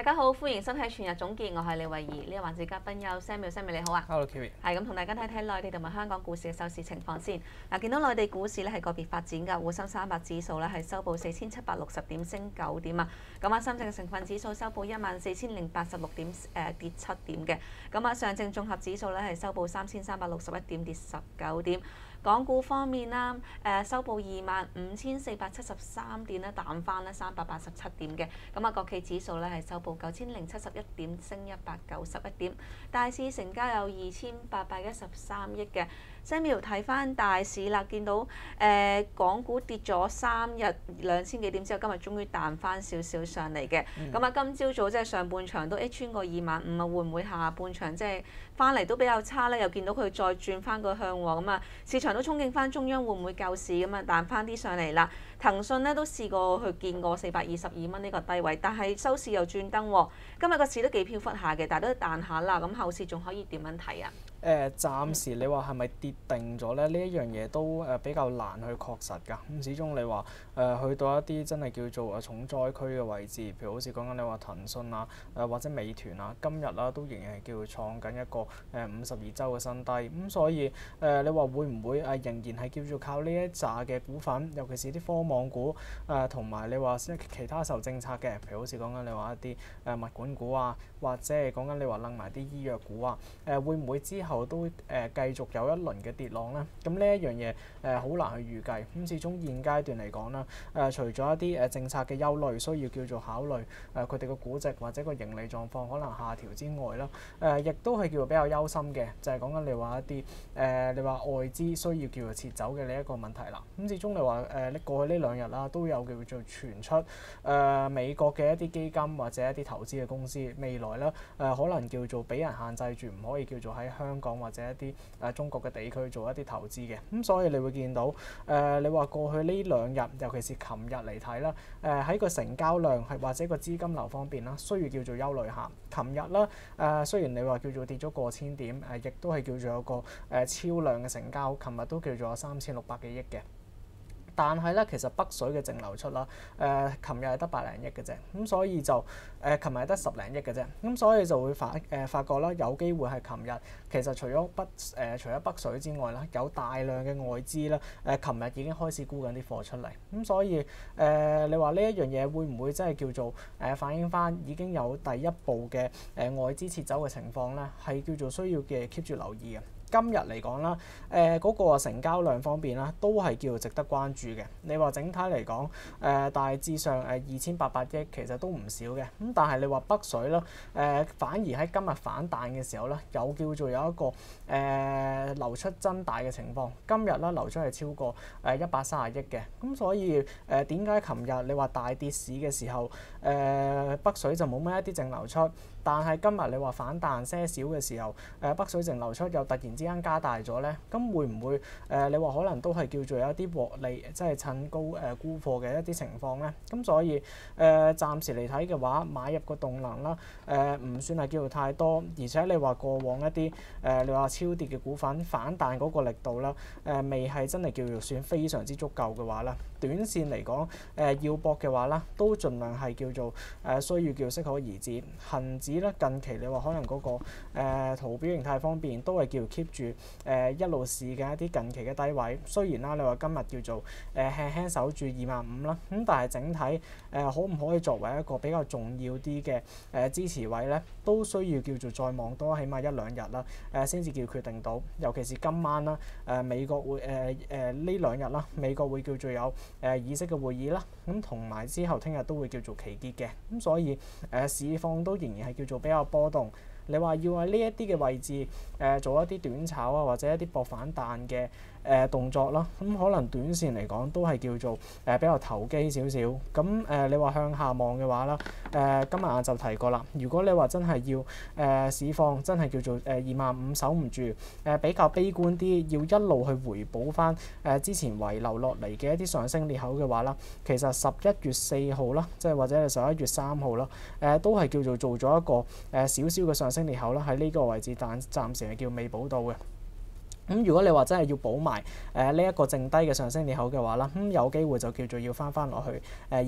大家好，歡迎收睇全日總結，我係李慧儀。呢個環節嘉賓有 Samuel 你好啊。 Hello Kiri。 係咁，同大家睇睇內地同埋香港股市嘅收市情況先。嗱，見到內地股市咧係個別發展㗎，滬深300指數咧係收報4760點，升9點啊。咁啊，深證嘅成分指數收報14086點，跌7點嘅。咁啊，上證綜合指數咧係收報3361點，跌19點。港股方面啦，收報25473點咧，彈翻咧387點嘅。咁啊，國企指數咧係收報9071點，升191點。大市成交有2813億嘅。Samuel 睇翻大市啦，見到港股跌咗3日2000幾點之後，今日終於彈翻少少上嚟嘅。咁啊，今朝早即係上半場都穿過25000啊，會唔會下半場即係翻嚟都比較差咧？又見到佢再轉翻個向喎，咁啊市場都憧憬翻中央會唔會救市咁啊，彈翻啲上嚟啦。騰訊咧都試過去見過422蚊呢個低位，但係收市又轉燈喎。今日個市都幾飄忽下嘅，但係都彈下啦。咁後市仲可以點樣睇啊？ 暫時你話係咪跌定咗咧？呢一樣嘢都比較難去確實㗎。咁始終你話去到一啲真係叫做重災區嘅位置，譬如好似講緊你話騰訊啊，或者美團啊，今日啦都仍然係叫創緊一個52週嘅新低。咁所以你話會唔會仍然係叫做靠呢一紮嘅股份，尤其是啲科網股同埋你話其他受政策嘅，譬如好似講緊你話一啲物管股啊，或者係講緊你話掕埋啲醫藥股啊，會唔會之後都繼續有一輪嘅跌浪咧？咁呢一樣嘢好難去預計。咁始終現階段嚟講啦，除咗一啲政策嘅憂慮需要叫做考慮，佢哋個估值或者個盈利狀況可能下調之外啦，亦都係叫做比較憂心嘅，就係講緊你話一啲你話外資需要叫做撤走嘅呢一個問題啦。咁始終你話你過去呢2日啦，都有叫做傳出美國嘅一啲基金或者一啲投資嘅公司未來咧可能叫做俾人限制住，唔可以叫做喺香港或者一啲中國嘅地區做一啲投資嘅。咁所以你會見到你話過去呢2日，尤其是琴日嚟睇啦，喺個成交量係或者個資金流方面啦，需要叫做憂慮下。琴日啦雖然你話叫做跌咗過千點，亦都係叫做有個超量嘅成交，琴日都叫做有3600幾億嘅。但係咧，其實北水嘅淨流出啦，琴日係得百零億嘅啫，咁所以就琴日係得10零億嘅啫，咁所以就會發覺啦，有機會係琴日其實除咗北水之外啦，有大量嘅外資啦，琴日已經開始沽緊啲貨出嚟，咁所以你話呢一樣嘢會唔會真係叫做反映翻已經有第一步嘅外資撤走嘅情況咧？係叫做需要嘅 keep 住留意嘅。今日嚟講啦，嗰個成交量方面啦，都係叫做值得關注嘅。你話整體嚟講，大致上2800億其實都唔少嘅。咁但係你話北水啦，反而喺今日反彈嘅時候咧，有叫做有一個流出增大嘅情況。今日咧流出係超過130億嘅。咁所以點解琴日你話大跌市嘅時候，北水就冇乜一啲淨流出？但係今日你話反彈些少嘅時候，北水淨流出又突然之間加大咗咧，咁會唔會你話可能都係叫做有一啲獲利，即係趁高沽貨嘅一啲情況咧？咁所以暫時嚟睇嘅話，買入個動能啦，唔算係叫做太多，而且你話過往一啲你話超跌嘅股份反彈嗰個力度啦，未係真係叫做算非常之足夠嘅話啦，短線嚟講要搏嘅話啦，都盡量係叫做需要叫適可而止。恆指咧近期你話可能嗰個圖表形態方面都係叫 keep 住一路試嘅一啲近期嘅低位。雖然啦，你話今日叫做輕輕守住25000啦，咁但係整體可唔可以作為一個比較重要啲嘅支持位咧，都需要叫做再望多起碼1-2日啦，先至叫決定到。尤其是今晚啦，美國會呢2日啦，美國會叫做有議息嘅會議啦，咁同埋之後聽日都會叫做期結嘅，咁所以市況都仍然係叫做比較波動。你話要喺呢一啲嘅位置做一啲短炒啊，或者一啲搏反彈嘅動作啦，咁可能短線嚟講都係叫做比較投機少少。咁你話向下望嘅話啦，今日晏晝提過啦。如果你話真係要市況真係叫做25000守唔住，比較悲觀啲，要一路去回補翻之前遺留落嚟嘅一啲上升裂口嘅話啦，其實11月4號啦，即係或者係11月3號啦，都係叫做做咗一個少少嘅上升裂口啦，喺呢個位置，但暫時係叫未補到嘅。咁咁如果你話真係要補埋呢一個剩低嘅上升裂口嘅話啦，咁有機會就叫做要翻落去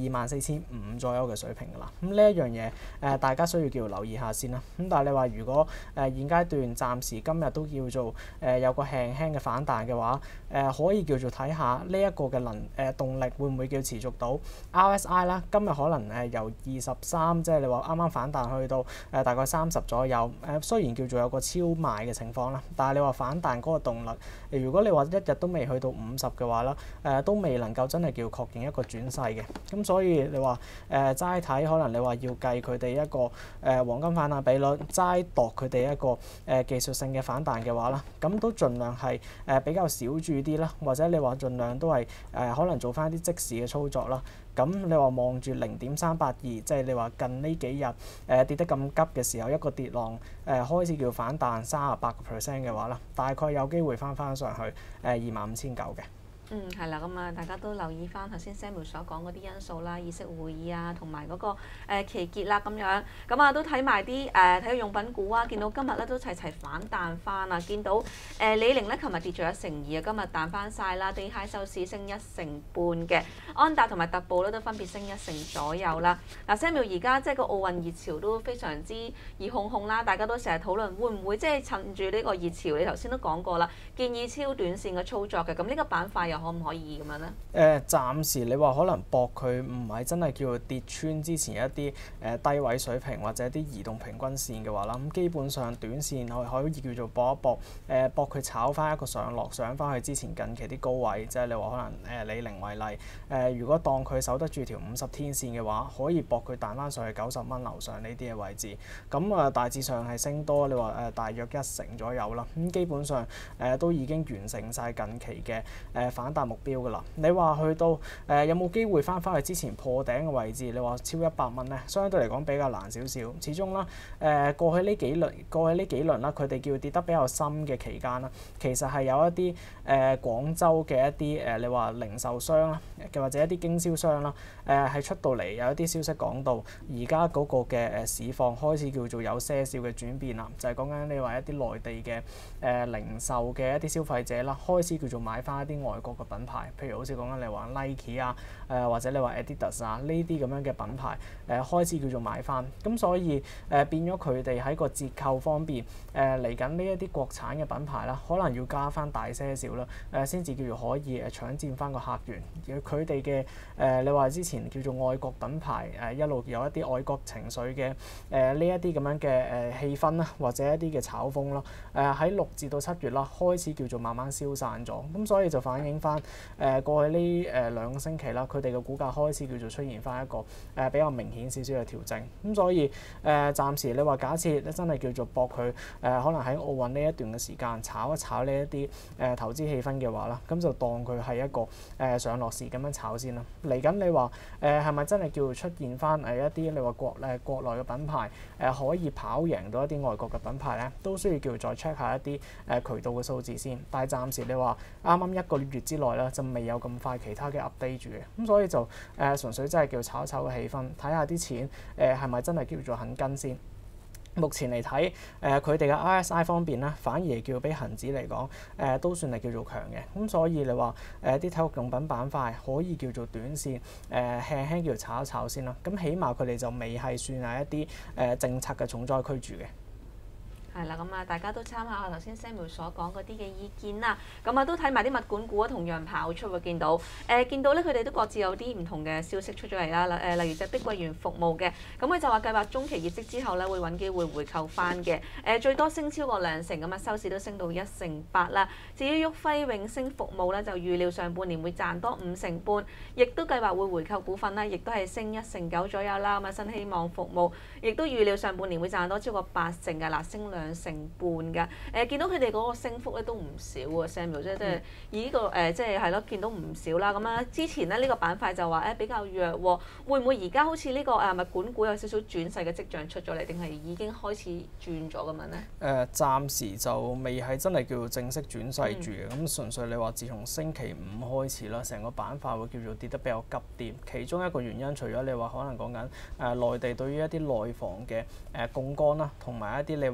24,500左右嘅水平㗎啦。咁呢一樣嘢大家需要叫留意下先啦。咁但係你話如果現階段暫時今日都叫做有個輕輕嘅反彈嘅話，可以叫做睇下呢一個嘅動力會唔會叫持續到 RSI 啦。今日可能由23，即係你話啱啱反彈去到大概30左右。雖然叫做有個超賣嘅情況啦，但係你話反彈嗰個動力，如果你話一日都未去到50嘅話啦，都未能夠真係叫確認一個轉勢嘅。咁所以你話齋睇，可能你話要計佢哋一個黃金反彈比率，齋度佢哋一個技術性嘅反彈嘅話啦，咁都盡量係比較少注啲啦，或者你話盡量都係可能做翻啲即時嘅操作啦。咁你話望住0.382，即係你話近呢幾日跌得咁急嘅時候，一個跌浪開始叫反彈38%嘅話啦，大概有機會翻上去25,900嘅。 係啦，咁啊，大家都留意翻頭先 Samuel 所講嗰啲因素啦，議息會議啊，同埋嗰個期結啦咁樣，咁啊都睇埋啲體育用品股啊，見到今日咧都齊反彈翻啊，見到李寧咧琴日跌咗1.2%啊，今日彈翻晒啦，地蟹收市升1.5%嘅，安踏同埋特步咧都分別升1%左右啦。嗱 Samuel 而家即係個奧運熱潮都非常之熱烘烘啦，大家都成日討論會唔會即係趁住呢個熱潮，你頭先都講過啦，建議超短線嘅操作嘅，咁呢個板塊可唔可以咁樣咧？ 暫時你話可能搏佢唔係真係叫做跌穿之前一啲低位水平或者啲移動平均線嘅話啦，咁基本上短線可以叫做搏一搏，搏佢炒翻一個上落，上翻去之前近期啲高位，即係你話可能李寧為例，如果當佢守得住條50天線嘅話，可以搏佢彈翻上去90蚊樓上呢啲嘅位置，咁大致上係升多，你話大約1成左右啦，咁基本上都已經完成晒近期嘅反彈目標㗎啦。你話去到有冇機會翻去之前破頂嘅位置？你話超100蚊咧，相對嚟講比較難少少。始終啦，過去呢幾輪啦，佢哋叫跌得比較深嘅期間啦，其實係有一啲廣州嘅一啲你話零售商啦，或者一啲經銷商啦，係出到嚟有一啲消息講到，而家嗰個嘅市況開始叫做有些少嘅轉變啦，就係講緊你話一啲內地嘅零售嘅一啲消費者啦，開始叫做買翻一啲外國嘅品牌，譬如好似講緊你話 Nike 啊，或者你話 Adidas 啊呢啲咁樣嘅品牌，開始叫做買翻，咁所以變咗佢哋喺個折扣方面，嚟緊呢一啲國產嘅品牌啦，可能要加翻大些少啦，先至叫做可以搶佔翻個客源。佢哋嘅你話之前叫做愛國品牌，一路有一啲愛國情緒嘅呢一啲咁樣嘅氣氛啦，或者一啲嘅炒風啦，喺6至到7月啦，開始叫做慢慢消散咗，咁所以就反映翻過去呢2個星期啦，佢哋嘅股價開始叫做出現翻一個比較明顯少少嘅調整，咁所以暫時你話假設真係叫做搏佢可能喺奧運呢一段嘅時間炒一炒呢一啲投資氣氛嘅話啦，咁就當佢係一個上落市咁樣炒先啦。嚟緊你話係咪真係叫做出現翻一啲你話國內嘅品牌可以跑贏到一啲外國嘅品牌咧，都需要叫做再 check 下一啲渠道嘅數字先。但係暫時你話啱啱1個月之內咧，就未有咁快其他嘅 update 住嘅，咁所以就純粹真係叫炒一炒嘅氣氛，睇下啲錢係咪真係叫做肯跟先。目前嚟睇，佢哋嘅 RSI 方面咧，反而叫比恒指嚟講，都算係叫做強嘅。咁所以你話啲體育用品板塊可以叫做短線輕輕叫炒一炒先啦。咁起碼佢哋就未係算係一啲政策嘅重災區住嘅。 係啦，咁啊，大家都參考下頭先 Samuel 所講嗰啲嘅意見啦。咁啊，都睇埋啲物管股啊，同樣跑出喎，見到咧，佢哋都各自有啲唔同嘅消息出咗嚟啦。例如就碧桂園服務嘅，咁佢就話計劃中期業績之後咧，會揾機會回購翻嘅。最多升超過2成咁啊，收市都升到1.8%啦。至於旭輝永升服務咧，就預料上半年會賺多5.5%，亦都計劃會回購股份啦，亦都係升1.9%左右啦。咁啊，新希望服務亦都預料上半年會賺多超過8成㗎，嗱，升2.5%㗎。見到佢哋嗰個升幅咧都唔少喎 ，Samuel 即係以呢個即係係咯，見到唔少啦。咁啊，之前咧呢個板塊就話比較弱喎，會唔會而家好似呢個物管股有少少轉勢嘅跡象出咗嚟，定係已經開始轉咗咁樣咧？ 暫時就未係真係叫做正式轉勢住嘅，咁純粹你話自從星期5開始啦，成個板塊會叫做跌得比較急啲。其中一個原因，除咗你話可能講緊內地對於一啲內房嘅槓桿啦，同埋一啲你話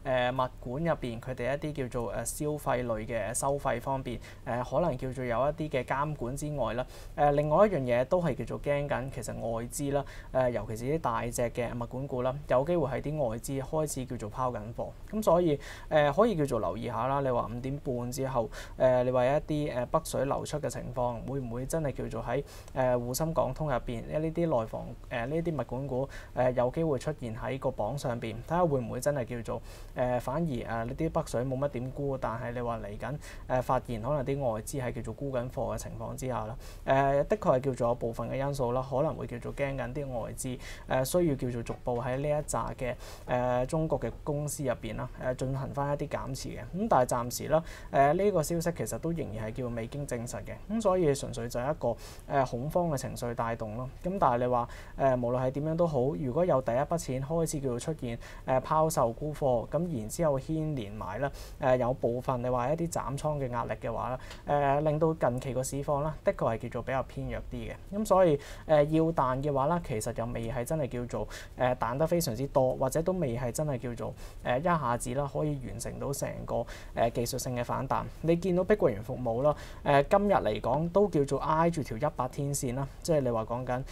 物管入邊佢哋一啲叫做消費類嘅收費方面可能叫做有一啲嘅監管之外啦，另外一樣嘢都係叫做驚緊，其實外資啦尤其是啲大隻嘅物管股啦，有機會係啲外資開始叫做拋緊貨，咁所以可以叫做留意下啦。你話5點半之後你話一啲北水流出嘅情況，會唔會真係叫做喺滬深港通入邊呢啲內房呢啲物管股有機會出現喺個榜上邊？睇下會唔會真係叫做反而呢啲北水冇乜點沽，但係你話嚟緊發現可能啲外資係叫做沽緊貨嘅情況之下啦，的確係叫做有部分嘅因素啦，可能會叫做驚緊啲外資需要叫做逐步喺呢一紮嘅中國嘅公司入邊啦進行翻一啲減持嘅，咁但係暫時啦呢個消息其實都仍然係叫未經證實嘅，咁所以純粹就係一個恐慌嘅情緒帶動咯。咁但係你話無論係點樣都好，如果有第一筆錢開始叫做出現拋售沽貨，咁然之後牽連埋啦有部分你話一啲斬倉嘅壓力嘅話啦令到近期個市況啦的確係叫做比較偏弱啲嘅，咁所以要彈嘅話啦，其實又未係真係叫做彈得非常之多，或者都未係真係叫做一下子啦可以完成到成個技術性嘅反彈。你見到碧桂園服務啦今日嚟講都叫做挨住條100天線啦，即係你話講緊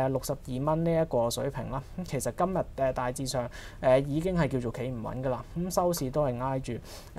62蚊呢一個水平啦。咁其實今日大致上已經係叫做企唔穩㗎啦，咁收市都係挨住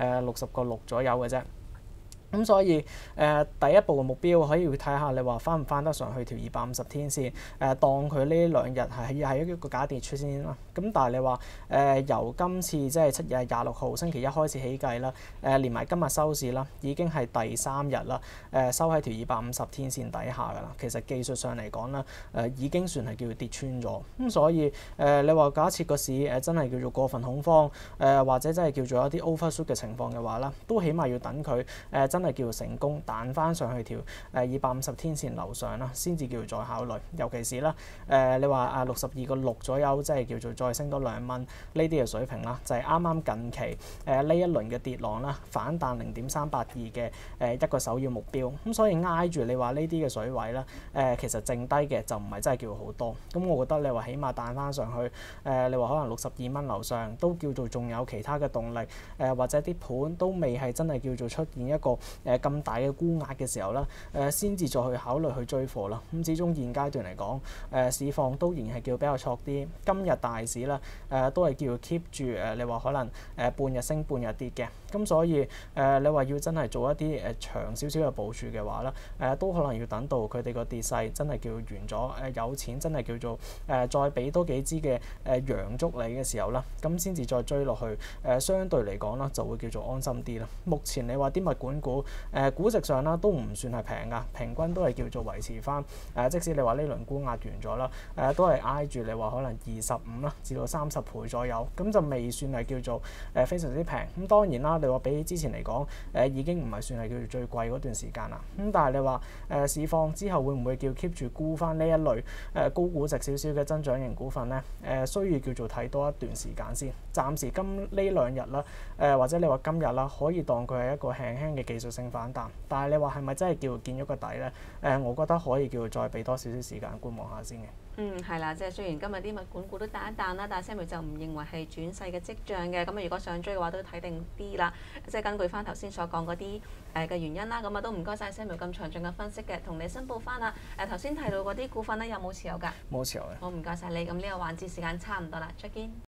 60.6左右嘅啫。咁所以第一步嘅目標可以睇下你話翻唔翻得上去條250天線，當佢呢兩日係一個假跌出先啦。咁但係你話由今次即係7月26號星期一開始起計啦，連埋今日收市啦，已經係第3日啦，收喺條250天線底下㗎啦。其實技術上嚟講啦，已經算係叫跌穿咗。咁所以你話假設個市真係叫做過分恐慌，或者真係叫做一啲 overshoot 嘅情況嘅話啦，都起碼要等佢真係叫做成功彈翻上去條250天線樓上啦，先至叫做再考慮。尤其是啦你話62.6左右，即係叫做再升多2蚊呢啲嘅水平啦，就係啱啱近期呢一輪嘅跌浪啦，反彈0.382嘅一個首要目標。咁所以挨住你話呢啲嘅水位啦，其實剩低嘅就唔係真係叫好多。咁我覺得你話起碼彈翻上去你話可能62蚊樓上都叫做仲有其他嘅動力，或者啲盤都未係真係叫做出現一個咁大嘅沽壓嘅時候啦，先至再去考慮去追貨啦。咁始終現階段嚟講，市況都仍然係叫比較錯啲。今日大市啦，都係叫 keep 住你話可能半日升半日跌嘅。咁所以你話要真係做一啲長少少嘅部署嘅話啦，都可能要等到佢哋個跌勢真係叫完咗，有錢真係叫做再俾多幾支嘅陽燭你嘅時候啦，咁先至再追落去。相對嚟講啦，就會叫做安心啲啦。目前你話啲物管股估值上啦都唔算係平㗎，平均都係叫做維持翻即使你話呢輪沽壓完咗啦，都係挨住你話可能25啦至到30倍左右，咁就未算係叫做非常之平。咁當然啦，你話比起之前嚟講已經唔係算係叫做最貴嗰段時間啦。咁但係你話市況之後會唔會叫 keep 住沽翻呢一類高估值少少嘅增長型股份呢？需要叫做睇多一段時間先。暫時呢2日啦，或者你話今日啦，可以當佢係一個輕輕嘅技術性反彈。但係你話係咪真係叫見咗個底呢？我覺得可以叫再俾多少少時間觀望下先嘅。 係啦，即係雖然今日啲物管股都彈一彈啦，但係 Samuel 就唔認為係轉勢嘅跡象嘅。咁如果想追嘅話，都睇定啲啦。即係根據翻頭先所講嗰啲嘅原因啦。咁都唔該晒 Samuel咁詳盡嘅分析嘅，同你申報翻啦。頭先提到嗰啲股份咧，有冇持有㗎？ 冇持有嘅。 好，唔該晒你。咁呢個環節時間差唔多啦，再見。